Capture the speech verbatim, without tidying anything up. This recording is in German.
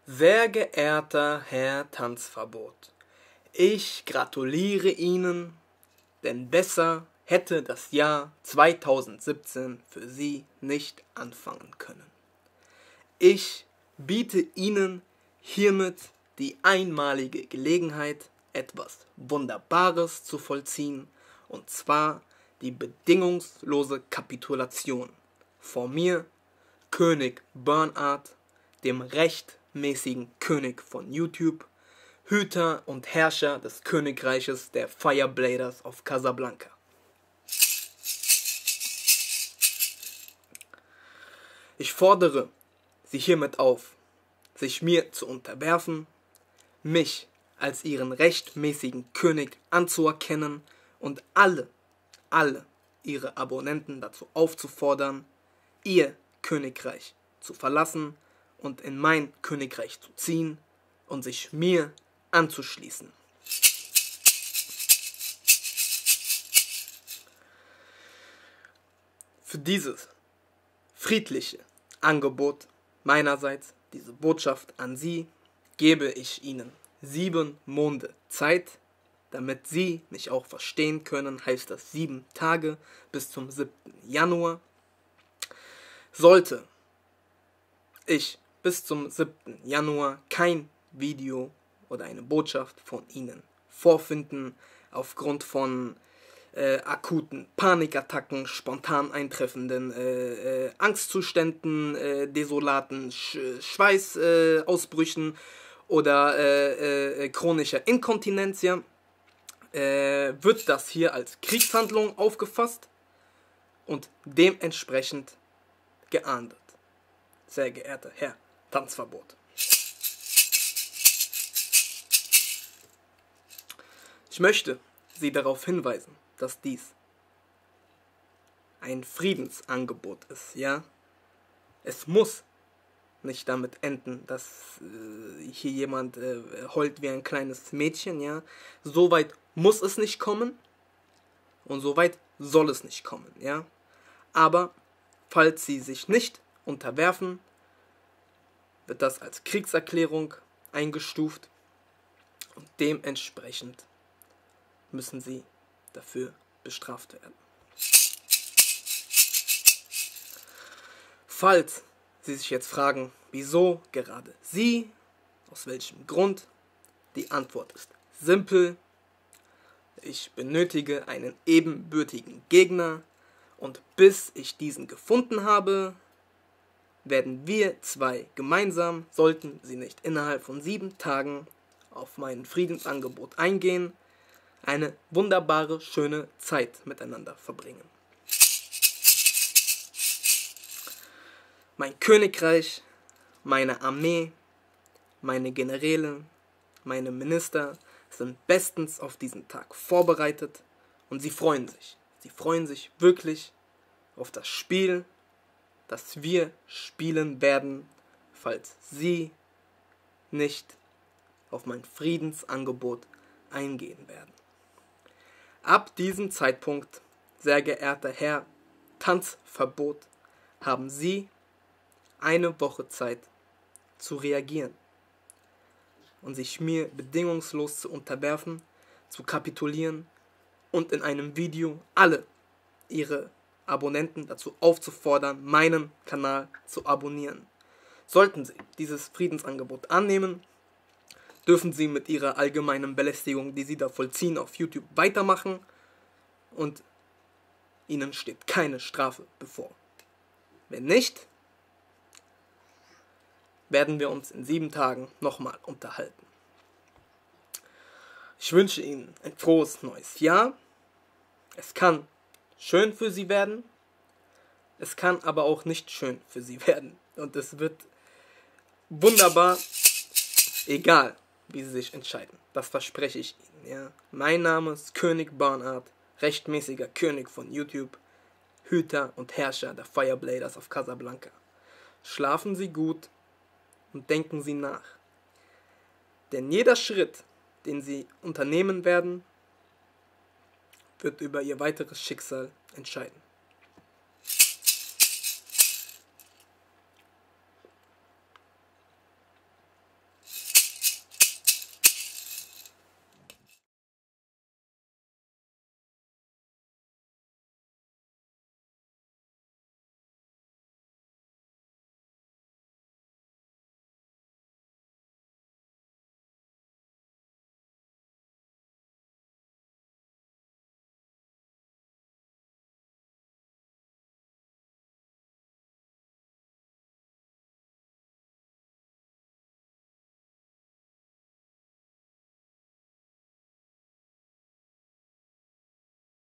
Sehr geehrter Herr Tanzverbot, ich gratuliere Ihnen, denn besser hätte das Jahr zweitausendsiebzehn für Sie nicht anfangen können. Ich biete Ihnen hiermit die einmalige Gelegenheit, etwas Wunderbares zu vollziehen, und zwar die bedingungslose Kapitulation vor mir, König Bernard, dem rechtmäßigen König von YouTube, Hüter und Herrscher des Königreiches der Firebladers of Casablanca. Ich fordere Sie hiermit auf, sich mir zu unterwerfen, mich als ihren rechtmäßigen König anzuerkennen und alle, alle ihre Abonnenten dazu aufzufordern, ihr Königreich zu verlassen und in mein Königreich zu ziehen und sich mir anzuschließen. Für dieses friedliche Angebot meinerseits, diese Botschaft an Sie, gebe ich Ihnen sieben Monde Zeit. Damit Sie mich auch verstehen können, heißt das sieben Tage bis zum siebten Januar. Sollte ich bis zum siebten Januar kein Video oder eine Botschaft von Ihnen vorfinden, aufgrund von äh, akuten Panikattacken, spontan eintreffenden äh, äh, Angstzuständen, äh, desolaten Sch Schweißausbrüchen äh, oder äh, äh, chronischer Inkontinenz, ja, äh, wird das hier als Kriegshandlung aufgefasst und dementsprechend geahndet. Sehr geehrter Herr Tanzverbot. Ich möchte Sie darauf hinweisen, dass dies ein Friedensangebot ist, ja. Es muss nicht damit enden, dass äh, hier jemand äh, heult wie ein kleines Mädchen, ja. Soweit muss es nicht kommen und soweit soll es nicht kommen, ja. Aber falls Sie sich nicht unterwerfen, wird das als Kriegserklärung eingestuft und dementsprechend müssen Sie dafür bestraft werden. Falls Sie sich jetzt fragen, wieso gerade Sie, aus welchem Grund, die Antwort ist simpel. Ich benötige einen ebenbürtigen Gegner und bis ich diesen gefunden habe, werden wir zwei gemeinsam, sollten Sie nicht innerhalb von sieben Tagen auf mein Friedensangebot eingehen, eine wunderbare, schöne Zeit miteinander verbringen. Mein Königreich, meine Armee, meine Generäle, meine Minister sind bestens auf diesen Tag vorbereitet und sie freuen sich. Sie freuen sich wirklich auf das Spiel, das wir spielen werden, falls Sie nicht auf mein Friedensangebot eingehen werden. Ab diesem Zeitpunkt, sehr geehrter Herr Tanzverbot, haben Sie eine Woche Zeit zu reagieren und sich mir bedingungslos zu unterwerfen, zu kapitulieren und in einem Video alle Ihre Abonnenten dazu aufzufordern, meinen Kanal zu abonnieren. Sollten Sie dieses Friedensangebot annehmen, dürfen Sie mit Ihrer allgemeinen Belästigung, die Sie da vollziehen, auf YouTube weitermachen und Ihnen steht keine Strafe bevor. Wenn nicht, werden wir uns in sieben Tagen nochmal unterhalten. Ich wünsche Ihnen ein frohes neues Jahr. Es kann schön für Sie werden, es kann aber auch nicht schön für Sie werden. Und es wird wunderbar, egal wie Sie sich entscheiden. Das verspreche ich Ihnen. Ja. Mein Name ist König Bernard, rechtmäßiger König von YouTube, Hüter und Herrscher der Firebladers of Casablanca. Schlafen Sie gut und denken Sie nach. Denn jeder Schritt, den Sie unternehmen werden, wird über Ihr weiteres Schicksal entscheiden.